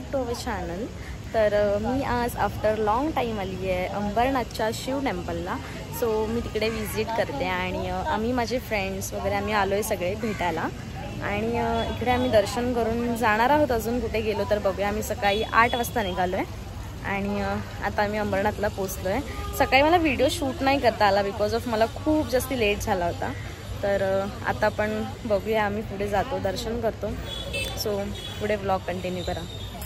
Back to our channel. तर मी आज after long time आली आहे अंबरनाथच्या शिव टेम्पलला। सो मी तिकडे विजिट करते आणि आम्ही माझे फ्रेंड्स वगैरे आम्ही आलो आहे सगळे भेटायला आणि इकडे आम्ही दर्शन करून जाणार आहोत। अजून कुठे गेलो तर बघूया। आम्ही सकाळी 8 वाजता निघालो आहे आणि आता आम्ही अंबरनाथला पोचलो आहे। सकाळी मला व्हिडिओ शूट नाही करता आला बिकॉज ऑफ मला खूप जास्त लेट झाला होता। तर आता पण बघूया आम्ही पुढे जातो, दर्शन करतो। सो पुढे व्लॉग कंटिन्यू करा।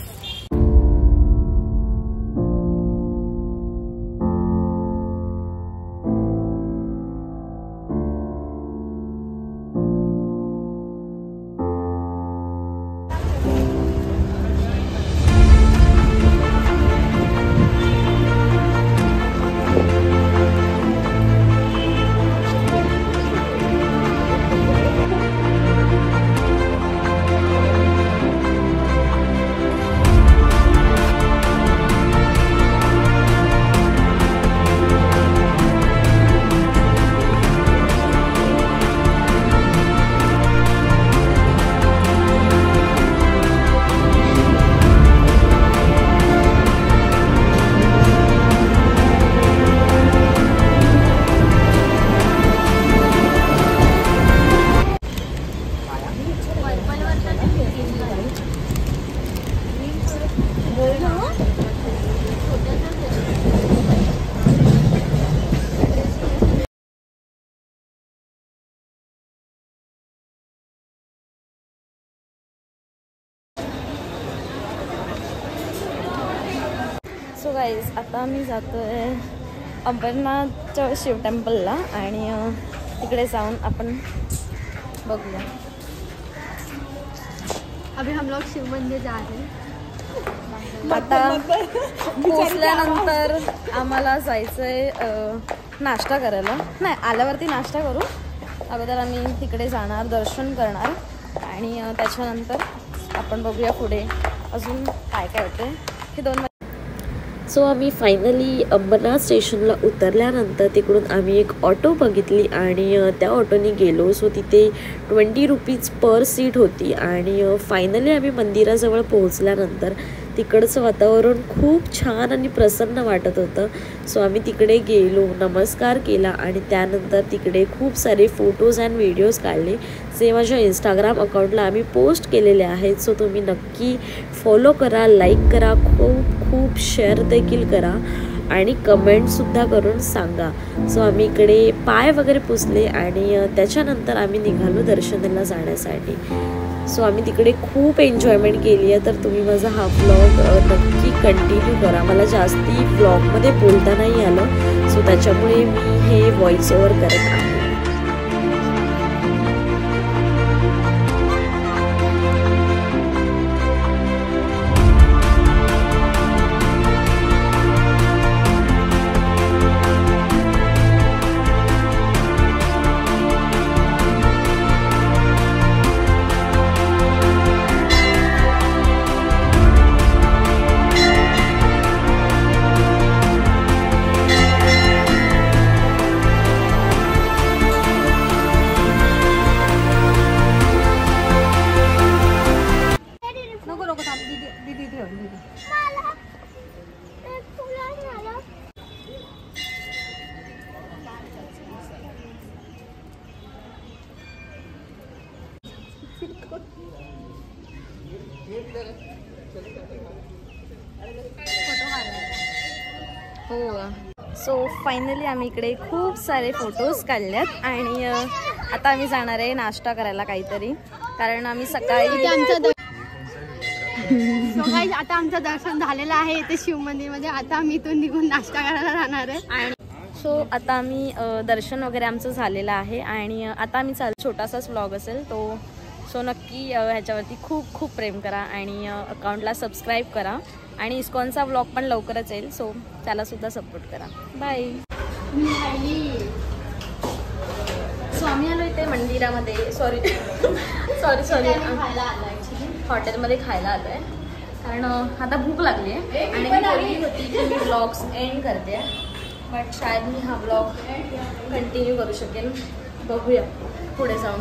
सो गाईज आता आम्ही जातो आहे अंबरनाथच्या शिव टेम्पलला आणि तिकडे जाऊन आपण बघूया। अभी हम लोग शिव मंदिर जा रहे हैं। आता पोचल्यानंतर आम्हाला जायचं आहे नाश्ता करायला। नाही, आल्यावरती नाश्ता करू। अगोदर आम्ही तिकडे जाणार, दर्शन करणार आणि त्याच्यानंतर आपण बघूया पुढे अजून काय काय होते हे 2। सो आम्ही फायनली अंबरनाथ स्टेशनला उतरल्यानंतर तिकडून आम्ही एक ऑटो बघितली आणि त्या ऑटोने गेलो। सो तिथे 20 रुपीज पर सीट होती आणि फायनली आम्ही मंदिराजवळ पोहोचल्यानंतर तिकडचं वातावरण खूप छान आणि प्रसन्न वाटत होतं। सो आम्ही तिकडे गेलो, नमस्कार केला आणि त्यानंतर तिकडे खूप सारे फोटोज अँड व्हिडिओज काढले जे माझ्या इंस्टाग्राम अकाउंटला आम्ही पोस्ट केलेले आहेत। सो तुम्ही नक्की फॉलो करा, लाईक करा, खूप शेअर देखील करा आणि कमेंटसुद्धा करून सांगा। सो आम्ही इकडे पाय वगैरे पुसले आणि त्याच्यानंतर आम्ही निघालो दर्शनाला जाण्यासाठी। सो आम्ही तिकडे खूप एन्जॉयमेंट केली आहे। तर तुम्ही माझा हा व्लॉग नक्की कंटिन्यू करा। मला जास्ती व्लॉगमध्ये बोलता नाही आलं, सो त्याच्यामुळे मी हे व्हॉइस ओव्हर करत आहे। हो, सो फायनली आम्ही इकडे खूप सारे फोटोज काढलेत आणि आता आम्ही जाणार आहे नाश्ता करायला काहीतरी, कारण आम्ही सकाळी आता आमचं दर्शन झालेलं आहे इथे शिव मंदिरमध्ये। आता आम्ही इथून निघून नाश्ता करायला जाणार आहे आणि सो आता आम्ही दर्शन वगैरे आमचं झालेलं आहे आणि आता आम्ही छोटासाच व्लॉग असेल तो। सो नक्की ह्याच्यावरती खूप प्रेम करा आणि अकाउंटला सबस्क्राईब करा आणि इस्कॉनचा व्लॉग पण लवकरच येईल, सो त्यालासुद्धा सपोर्ट करा। बाय। सो आम्ही आलो इथे मंदिरामध्ये, सॉरी हॉटेलमध्ये खायला आलो आहे कारण आता भूक लागली आहे आणि मी बोलली होती की मी व्लॉग्स एंड करते, बट शायद मी हा व्लॉग कंटिन्यू करू शकेल। बघूया पुढे जाऊन।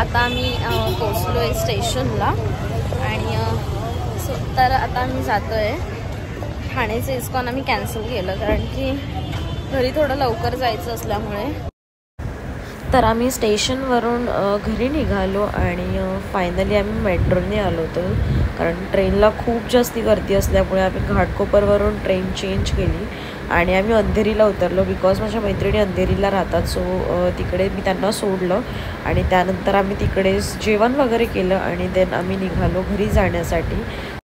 आता आम्ही पोचलो आहे स्टेशनला आणि तर आता आम्ही जातो आहे. ठाण्याचं इस्कॉन आम्ही कॅन्सल केलं कारण की घरी थोडं लवकर जायचं असल्यामुळे. तर आम्ही स्टेशनवरून घरी निघालो आणि फायनली आम्ही मेट्रोने आलो होतो कारण ट्रेनला खूप जास्ती गर्दी असल्यामुळे आम्ही घाटकोपरवरून ट्रेन चेंज केली आणि आम्ही अंधेरीला उतरलो. बिकॉज माझ्या मैत्रिणी अंधेरीला राहतात, सो तिकडे मी त्यांना सोडलं आणि त्यानंतर आम्ही तिकडे जेवण वगैरे केलं आणि देन आम्ही निघालो घरी जाण्यासाठी.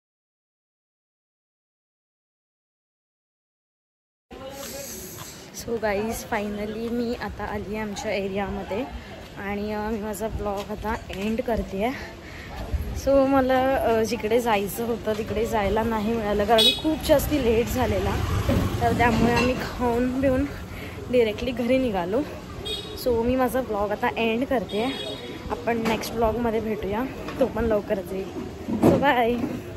सो गाईज फायनली मी आता आली आहे आमच्या एरियामध्ये आणि मी माझा ब्लॉग आता एंड करते आहे. सो मला जिकडे जायचं होतं तिकडे जायला नाही मिळालं कारण खूप जास्ती लेट झालेला. तर त्यामुळे आम्ही खाऊन पिऊन डिरेक्टली घरी निघालो. सो मी माझा ब्लॉग आता एंड करते आहे. आपण नेक्स्ट ब्लॉगमध्ये भेटूया, तो पण लवकरच येईल. So bye.